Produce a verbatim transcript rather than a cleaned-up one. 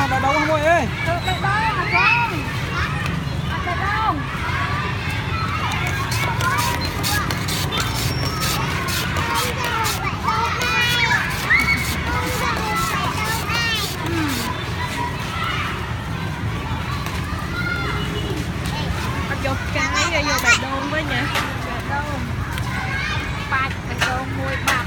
à, đã đâu không ơi ơi. Được bạch đông à không? À bạch đông. Vô cái rồi vô bạch đông với nhỉ? Bạch đông. Bạch bạch đông mùi bạch.